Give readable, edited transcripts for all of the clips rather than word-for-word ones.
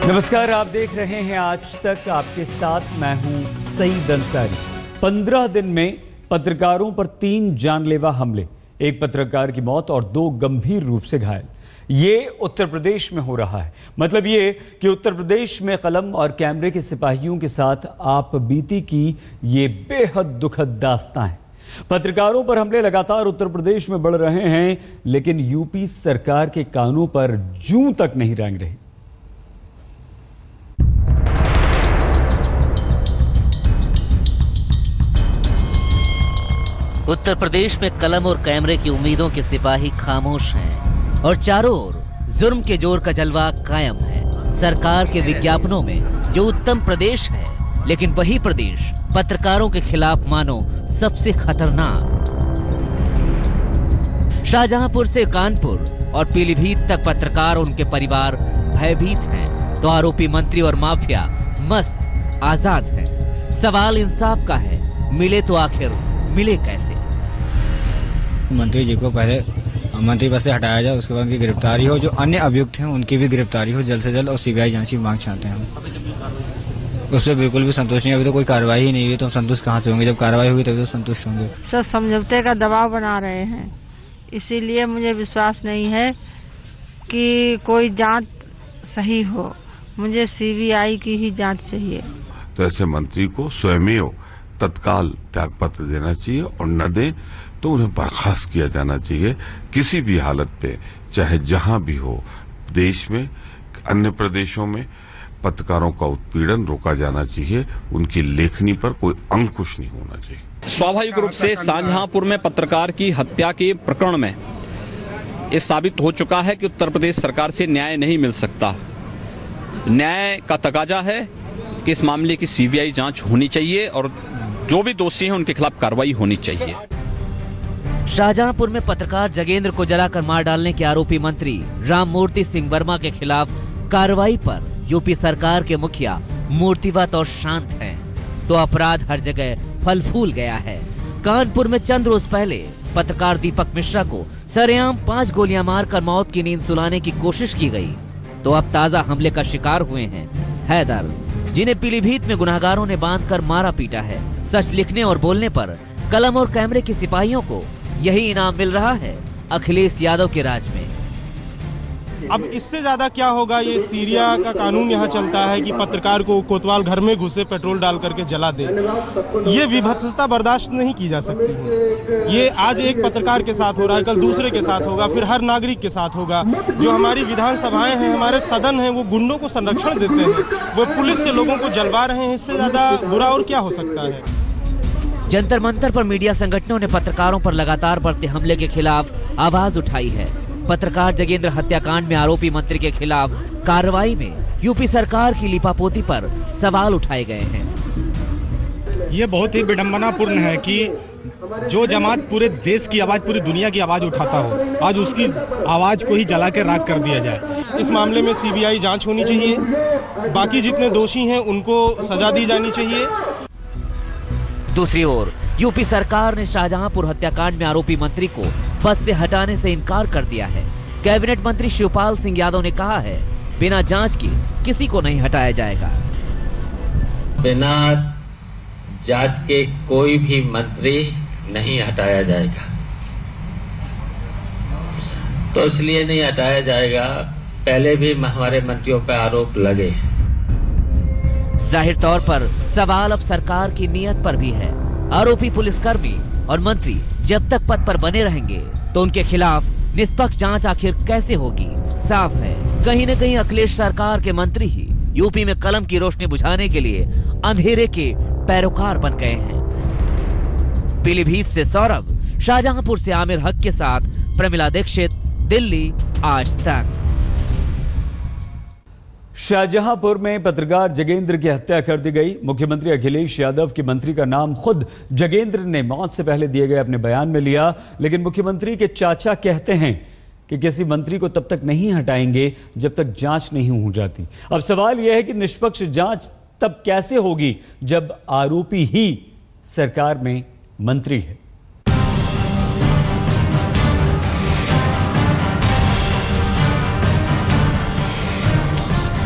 नमस्कार, आप देख रहे हैं आज तक। आपके साथ मैं हूं सईद अंसारी। 15 दिन में पत्रकारों पर 3 जानलेवा हमले, एक पत्रकार की मौत और 2 गंभीर रूप से घायल। ये उत्तर प्रदेश में हो रहा है। मतलब ये कि उत्तर प्रदेश में कलम और कैमरे के सिपाहियों के साथ आप बीती की ये बेहद दुखद दास्तां है। पत्रकारों पर हमले लगातार उत्तर प्रदेश में बढ़ रहे हैं, लेकिन यूपी सरकार के कानों पर जूं तक नहीं रेंग रही। उत्तर प्रदेश में कलम और कैमरे की उम्मीदों के सिपाही खामोश हैं और चारों ओर जुर्म के जोर का जलवा कायम है। सरकार के विज्ञापनों में जो उत्तम प्रदेश है, लेकिन वही प्रदेश पत्रकारों के खिलाफ मानो सबसे खतरनाक। शाहजहांपुर से कानपुर और पीलीभीत तक पत्रकार और उनके परिवार भयभीत हैं, तो आरोपी मंत्री और माफिया मस्त आजाद हैं। सवाल इंसाफ का है, मिले तो आखिर मिले कैसे? मंत्री जी को पहले मंत्री पद से हटाया जाए, उसके बाद उनकी गिरफ्तारी हो। जो अन्य अभियुक्त हैं उनकी भी गिरफ्तारी हो जल्द से जल्द, और सीबीआई जांच की मांग चाहते हैं हम। उससे बिल्कुल भी संतुष्ट नहीं। अभी तो कोई कार्रवाई ही नहीं हुई, तो हम संतुष्ट कहाँ से होंगे? जब कार्रवाई होगी तभी तो संतुष्ट होंगे। सब समझौते का दबाव बना रहे हैं, इसीलिए मुझे विश्वास नहीं है कि कोई जांच सही हो। मुझे सीबीआई की ही जांच चाहिए। तो ऐसे मंत्री को स्वयं तत्काल त्यागपत्र देना चाहिए, और न दे तो उन्हें बर्खास्त किया जाना चाहिए किसी भी हालत पे, चाहे जहां भी हो। देश में अन्य प्रदेशों में पत्रकारों का उत्पीड़न रोका जाना चाहिए, उनकी लेखनी पर कोई अंकुश नहीं होना चाहिए। स्वाभाविक रूप से शाहजहांपुर में पत्रकार की हत्या के प्रकरण में ये साबित हो चुका है कि उत्तर प्रदेश सरकार से न्याय नहीं मिल सकता। न्याय का तकाजा है कि इस मामले की सीबीआई जांच होनी चाहिए और जो भी दोषी हैं उनके खिलाफ कार्रवाई होनी चाहिए। शाहजहांपुर में पत्रकार जगेंद्र को जलाकर मार डालने के आरोपी मंत्री राममूर्ति सिंह वर्मा के खिलाफ कार्रवाई पर यूपी सरकार के मुखिया मूर्तिवत और शांत हैं, तो अपराध हर जगह फल फूल गया है। कानपुर में चंद रोज पहले पत्रकार दीपक मिश्रा को सरेआम 5 गोलियां मारकर मौत की नींद सुलाने की कोशिश की गई, तो अब ताजा हमले का शिकार हुए हैं हैदर, जिन्हें पीलीभीत में गुनाहगारों ने बांधकर मारा पीटा है। सच लिखने और बोलने पर कलम और कैमरे के सिपाहियों को यही इनाम मिल रहा है अखिलेश यादव के राज में। अब इससे ज्यादा क्या होगा? ये सीरिया का कानून यहाँ चलता है कि पत्रकार को कोतवाल घर में घुसे पेट्रोल डाल करके जला दे। ये विभत्सता बर्दाश्त नहीं की जा सकती है। ये आज एक पत्रकार के साथ हो रहा है, कल दूसरे के साथ होगा, फिर हर नागरिक के साथ होगा। जो हमारी विधानसभाएं हैं, हमारे सदन हैं, वो गुंडों को संरक्षण देते हैं, वो पुलिस से लोगों को जलवा रहे हैं। इससे ज्यादा बुरा और क्या हो सकता है? जंतर मंतर पर मीडिया संगठनों ने पत्रकारों पर लगातार बढ़ते हमले के खिलाफ आवाज उठाई है। पत्रकार जगेंद्र हत्याकांड में आरोपी मंत्री के खिलाफ कार्रवाई में यूपी सरकार की लीपापोती पर सवाल उठाए गए हैं। ये बहुत ही विडंबनापूर्ण है कि जो जमात पूरे देश की आवाज, पूरी दुनिया की आवाज उठाता हो, आज उसकी आवाज को ही जला के राख कर दिया जाए। इस मामले में सीबीआई जांच होनी चाहिए। बाकी जितने दोषी हैं उनको सजा दी जानी चाहिए। दूसरी ओर यूपी सरकार ने शाहजहांपुर हत्याकांड में आरोपी मंत्री को पद से हटाने से इनकार कर दिया है। कैबिनेट मंत्री शिवपाल सिंह यादव ने कहा है, बिना जांच के किसी को नहीं हटाया जाएगा। बिना जांच के कोई भी मंत्री नहीं हटाया जाएगा। तो इसलिए नहीं हटाया जाएगा, पहले भी हमारे मंत्रियों पर आरोप लगे। जाहिर तौर पर सवाल अब सरकार की नीयत पर भी है। आरोपी पुलिसकर्मी और मंत्री जब तक पद पर बने रहेंगे, तो उनके खिलाफ निष्पक्ष जांच आखिर कैसे होगी? साफ है, कहीं न कहीं अखिलेश सरकार के मंत्री ही यूपी में कलम की रोशनी बुझाने के लिए अंधेरे के पैरोकार बन गए हैं। पीलीभीत से सौरभ, शाहजहांपुर से आमिर हक के साथ प्रमिला दीक्षित, दिल्ली आज तक। शाहजहांपुर में पत्रकार जगेंद्र की हत्या कर दी गई। मुख्यमंत्री अखिलेश यादव के मंत्री का नाम खुद जगेंद्र ने मौत से पहले दिए गए अपने बयान में लिया, लेकिन मुख्यमंत्री के चाचा कहते हैं कि किसी मंत्री को तब तक नहीं हटाएंगे जब तक जांच नहीं हो जाती। अब सवाल यह है कि निष्पक्ष जांच तब कैसे होगी जब आरोपी ही सरकार में मंत्री है।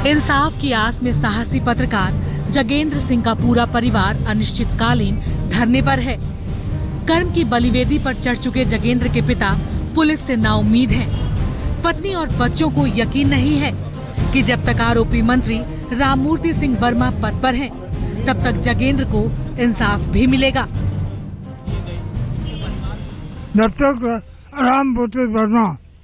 इंसाफ की आस में साहसी पत्रकार जगेंद्र सिंह का पूरा परिवार अनिश्चितकालीन धरने पर है। कर्म की बलिवेदी पर चढ़ चुके जगेंद्र के पिता पुलिस से नाउम्मीद हैं। पत्नी और बच्चों को यकीन नहीं है कि जब तक आरोपी मंत्री राममूर्ति सिंह वर्मा पद पर हैं, तब तक जगेंद्र को इंसाफ भी मिलेगा। जब तक राममूर्ति वर्मा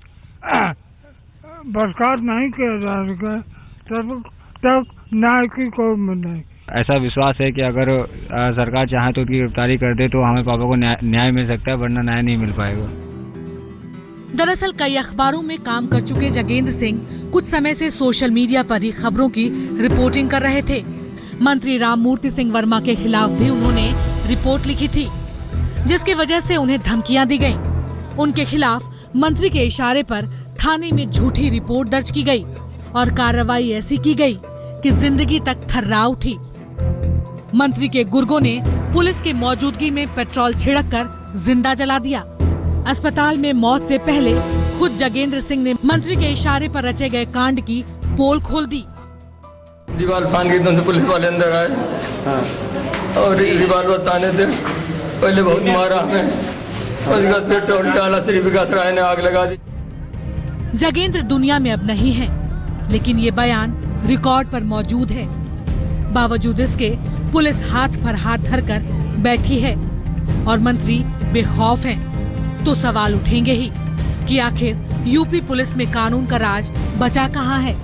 बर्खास्त नहीं किया जाएगा तब तक न्याय की कोई उम्मीद नहीं। ऐसा विश्वास है कि अगर सरकार चाहे तो उनकी गिरफ्तारी कर दे तो हमें पापा को न्याय मिल सकता है, वरना न्याय नहीं मिल पाएगा। दरअसल कई अखबारों में काम कर चुके जगेंद्र सिंह कुछ समय से सोशल मीडिया पर ही खबरों की रिपोर्टिंग कर रहे थे। मंत्री राममूर्ति सिंह वर्मा के खिलाफ भी उन्होंने रिपोर्ट लिखी थी, जिसकी वजह से उन्हें धमकियां दी गयी। उनके खिलाफ मंत्री के इशारे पर थाने में झूठी रिपोर्ट दर्ज की गई और कार्रवाई ऐसी की गई कि जिंदगी तक थर्रा उठी। मंत्री के गुर्गों ने पुलिस की मौजूदगी में पेट्रोल छिड़क कर जिंदा जला दिया। अस्पताल में मौत से पहले खुद जगेंद्र सिंह ने मंत्री के इशारे पर रचे गए कांड की पोल खोल दी। दीवार फान के एकदम से पुलिस वाले अंदर आए और रिवाल्वर ताने थे। पहले बहुत मारा हमें, उसके बाद पेट्रोल डाला, श्री विकास राय ने आग लगा दी। जगेंद्र दुनिया में अब नहीं है, लेकिन ये बयान रिकॉर्ड पर मौजूद है। बावजूद इसके पुलिस हाथ पर हाथ धरकर बैठी है और मंत्री बेखौफ हैं। तो सवाल उठेंगे ही कि आखिर यूपी पुलिस में कानून का राज बचा कहां है।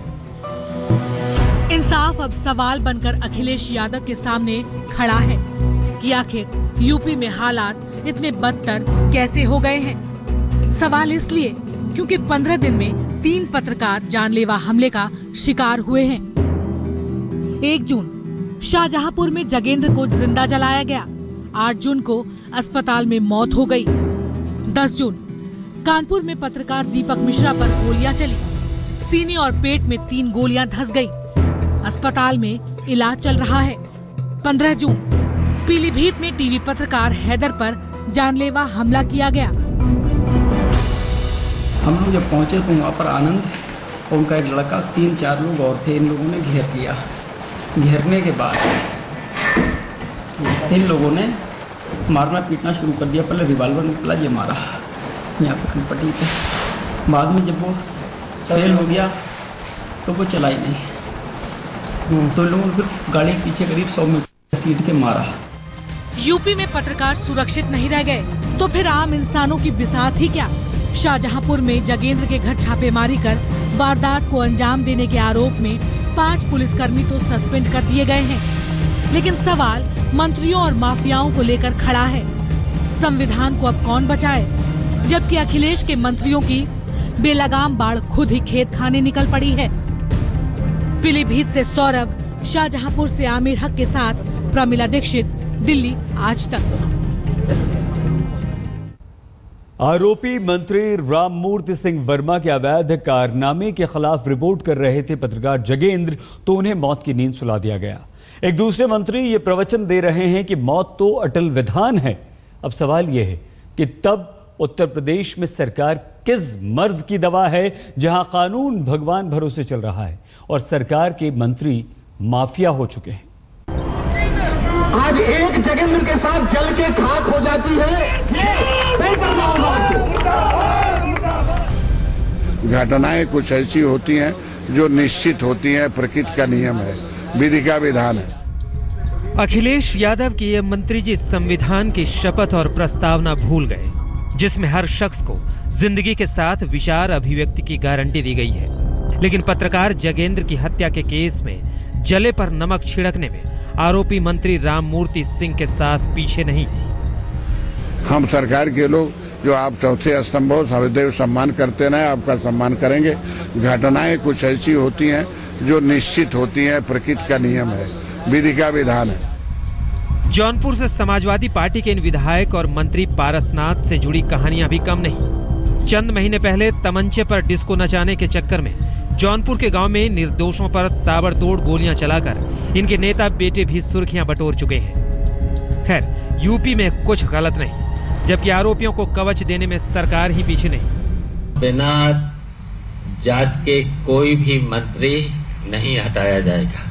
इंसाफ अब सवाल बनकर अखिलेश यादव के सामने खड़ा है कि आखिर यूपी में हालात इतने बदतर कैसे हो गए हैं। सवाल इसलिए क्योंकि 15 दिन में 3 पत्रकार जानलेवा हमले का शिकार हुए हैं। 1 जून शाहजहांपुर में जगेंद्र को जिंदा जलाया गया। 8 जून को अस्पताल में मौत हो गई। 10 जून कानपुर में पत्रकार दीपक मिश्रा पर गोलियां चली। सीने और पेट में 3 गोलियां धंस गई। अस्पताल में इलाज चल रहा है। 15 जून पीलीभीत में टीवी पत्रकार हैदर पर जानलेवा हमला किया गया। हम लोग जब पहुंचे तो वहाँ पर आनंद और उनका एक लड़का 3-4 लोग और थे। इन लोगों ने घेर लिया। घेरने के बाद इन लोगों ने मारना पीटना शुरू कर दिया। पहले रिवाल्वर निकला, ये मारा यहाँ पे खनपट्टी पे। बाद में जब वो फेल हो गया तो वो चला ही नहीं, तो इन लोगों ने फिर गाड़ी के पीछे करीब 100 मीटर सीट के मारा। यूपी में पत्रकार सुरक्षित नहीं रह गए तो फिर आम इंसानों की बिसात ही क्या। शाहजहांपुर में जगेंद्र के घर छापेमारी कर वारदात को अंजाम देने के आरोप में 5 पुलिसकर्मी तो सस्पेंड कर दिए गए हैं। लेकिन सवाल मंत्रियों और माफियाओं को लेकर खड़ा है। संविधान को अब कौन बचाए, जबकि अखिलेश के मंत्रियों की बेलगाम बाढ़ खुद ही खेत खाने निकल पड़ी है। पीलीभीत से सौरभ, शाहजहांपुर से आमिर हक के साथ प्रमिला दीक्षित, दिल्ली आज तक। आरोपी मंत्री राममूर्ति सिंह वर्मा के अवैध कारनामे के खिलाफ रिपोर्ट कर रहे थे पत्रकार जगेंद्र, तो उन्हें मौत की नींद सुला दिया गया। एक दूसरे मंत्री ये प्रवचन दे रहे हैं कि मौत तो अटल विधान है। अब सवाल यह है कि तब उत्तर प्रदेश में सरकार किस मर्ज की दवा है जहां कानून भगवान भरोसे चल रहा है और सरकार के मंत्री माफिया हो चुके हैं। आज एक जगेंद्र के साथ जल के खाक हो जाती है। घटनाएं कुछ ऐसी होती हैं जो निश्चित होती हैं, प्रकृति का नियम है, विधि का विधान है। अखिलेश यादव की ये मंत्री जी संविधान की शपथ और प्रस्तावना भूल गए, जिसमें हर शख्स को जिंदगी के साथ विचार अभिव्यक्ति की गारंटी दी गई है। लेकिन पत्रकार जगेंद्र की हत्या के केस में जले पर नमक छिड़कने में आरोपी मंत्री राममूर्ति सिंह के साथ पीछे नहीं। हम सरकार के लोग जो आप चौथे स्तंभ हो, सदैव सम्मान करते रहे, आपका सम्मान करेंगे। घटनाएं कुछ ऐसी होती हैं जो निश्चित होती हैं, प्रकृति का नियम है, विधि का विधान है। जौनपुर से समाजवादी पार्टी के इन विधायक और मंत्री पारसनाथ से जुड़ी कहानियां भी कम नहीं। चंद महीने पहले तमंचे पर डिस्को नचाने के चक्कर में जौनपुर के गांव में निर्दोषों पर ताबड़तोड़ गोलियां चलाकर इनके नेता बेटे भी सुर्खियां बटोर चुके हैं। खैर, यूपी में कुछ गलत नहीं, जबकि आरोपियों को कवच देने में सरकार ही पीछे नहीं। बिना जांच के कोई भी मंत्री नहीं हटाया जाएगा।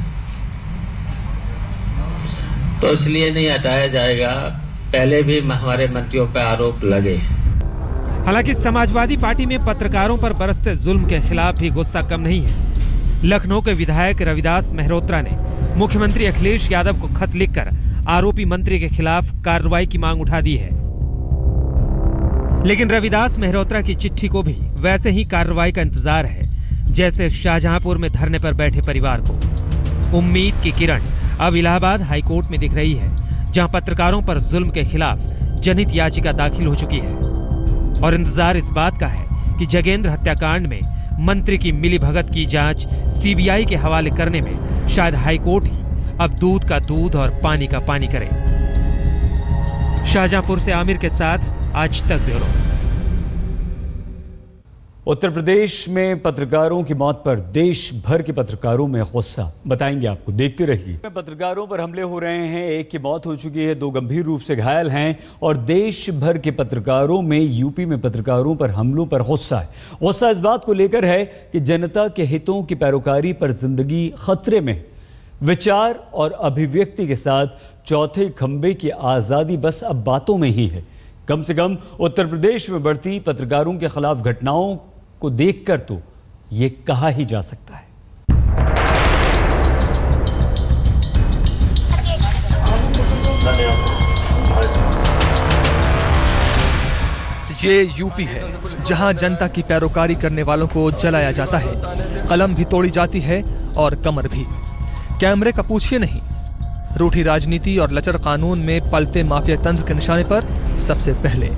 तो इसलिए नहीं हटाया जाएगा, पहले भी हमारे मंत्रियों पर आरोप लगे। हालांकि समाजवादी पार्टी में पत्रकारों पर बरसते जुल्म के खिलाफ भी गुस्सा कम नहीं है। लखनऊ के विधायक रविदास मेहरोत्रा ने मुख्यमंत्री अखिलेश यादव को खत लिखकर आरोपी मंत्री के खिलाफ कार्रवाई की मांग उठा दी है। लेकिन रविदास मेहरोत्रा की चिट्ठी को भी वैसे ही कार्रवाई का इंतजार है जैसे शाहजहांपुर में धरने पर बैठे परिवार को। उम्मीद की किरण अब इलाहाबाद हाईकोर्ट में दिख रही है, जहां पत्रकारों पर जुल्म के खिलाफ जनहित याचिका दाखिल हो चुकी है और इंतजार इस बात का है कि जगेंद्र हत्याकांड में मंत्री की मिलीभगत की जांच सीबीआई के हवाले करने में शायद हाईकोर्ट ही अब दूध का दूध और पानी का पानी करे। शाहजहांपुर से आमिर के साथ आज तक ब्यूरो। उत्तर प्रदेश में पत्रकारों की मौत पर देश भर के पत्रकारों में गुस्सा, बताएंगे आपको, देखते रहिए। पत्रकारों पर हमले हो रहे हैं, एक की मौत हो चुकी है, 2 गंभीर रूप से घायल हैं और देश भर के पत्रकारों में यूपी में पत्रकारों पर हमलों पर गुस्सा है। गुस्सा इस बात को लेकर है कि जनता के हितों की पैरोकारी पर जिंदगी खतरे में। विचार और अभिव्यक्ति के साथ चौथे खंबे की आज़ादी बस अब बातों में ही है। कम से कम उत्तर प्रदेश में बढ़ती पत्रकारों के खिलाफ घटनाओं को देखकर तो ये कहा ही जा सकता है। ये यूपी है जहां जनता की पैरोकारी करने वालों को जलाया जाता है, कलम भी तोड़ी जाती है और कमर भी। कैमरे का पूछिए नहीं। रूठी राजनीति और लचर कानून में पलते माफिया तंत्र के निशाने पर सबसे पहले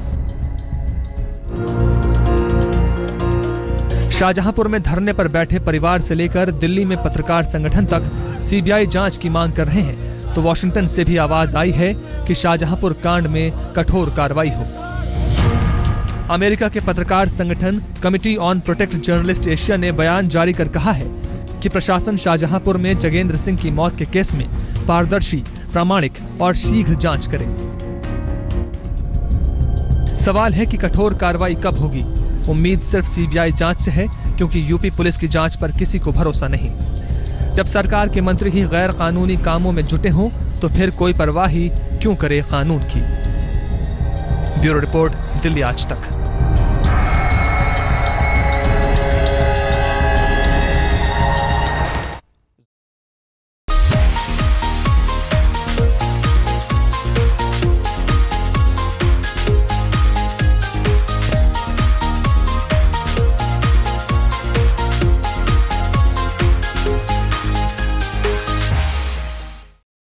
शाहजहांपुर में धरने पर बैठे परिवार से लेकर दिल्ली में पत्रकार संगठन तक सीबीआई जांच की मांग कर रहे हैं, तो वॉशिंगटन से भी आवाज आई है कि शाहजहांपुर कांड में कठोर कार्रवाई हो। अमेरिका के पत्रकार संगठन committee on protect journalist Asia ने बयान जारी कर कहा है कि प्रशासन शाहजहांपुर में जगेंद्र सिंह की मौत के केस में पारदर्शी, प्रामाणिक और शीघ्र जांच करे। सवाल है कि कठोर कार्रवाई कब होगी। उम्मीद सिर्फ सीबीआई जांच से है, क्योंकि यूपी पुलिस की जांच पर किसी को भरोसा नहीं। जब सरकार के मंत्री ही गैर कानूनी कामों में जुटे हों तो फिर कोई परवाह ही क्यों करे कानून की। ब्यूरो रिपोर्ट, दिल्ली आज तक।